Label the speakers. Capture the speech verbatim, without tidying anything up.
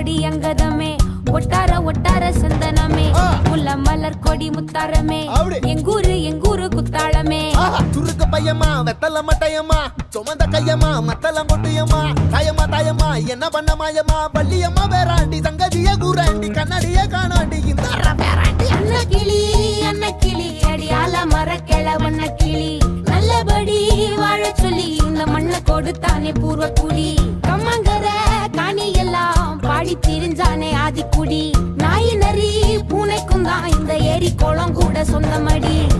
Speaker 1: கொடி அங்கதமே ஒட்டார ஒட்டார சந்தனமே முல்ல மலர் கொடி முத்தாரமே எங்கூரு எங்கூரு குத்தாளமே
Speaker 2: துருக்கு பையமா வெத்தல மட்டையம்மா சுமந்த கையம்மா மத்தல மொட்டையம்மா தாயம்மா தாயம்மா என்ன பண்ண மாயம்மா பள்ளியம்மா வேறாண்டி சங்கதிய கூறாண்டி கண்ணாடிய காணாண்டி இந்த
Speaker 1: அண்ண கிளி அண்ண கிளி அடியால மர கிழவண்ண கிளி நல்லபடி வாழ சொல்லி இந்த மண்ணை கொடுத்தானே பூர்வ குடி கம்மங்கர காணி எல்லாம் பாடி திரிஞ்சானே ஆதிக்குடி நாய் நரி பூனைக்கும் தான் இந்த ஏரி குளம் கூட சொந்தமடி